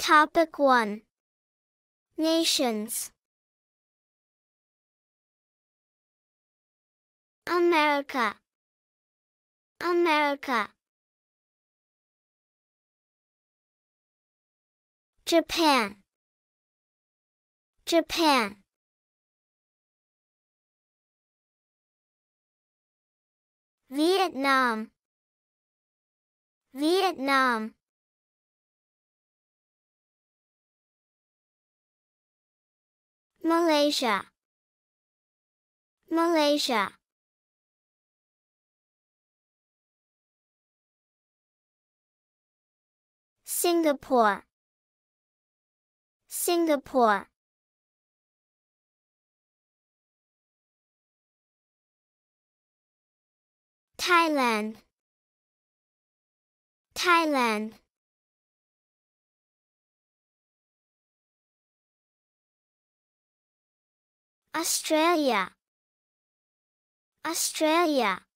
Topic 1. Nations. America. America. Japan. Japan. Vietnam. Vietnam. Malaysia. Malaysia. Singapore. Singapore. Thailand. Thailand. Australia. Australia.